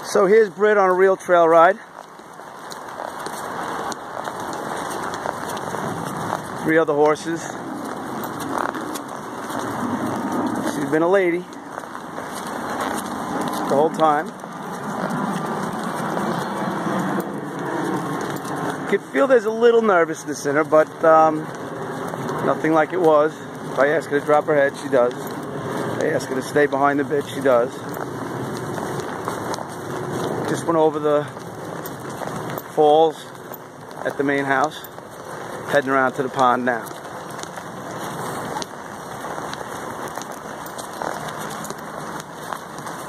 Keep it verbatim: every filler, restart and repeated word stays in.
So here's Britt on a real trail ride. Three other horses. She's been a lady the whole time. You could feel there's a little nervousness in her, but um, nothing like it was. If I ask her to drop her head, she does. If I ask her to stay behind the bit, she does. Just went over the falls at the main house. Heading around to the pond now.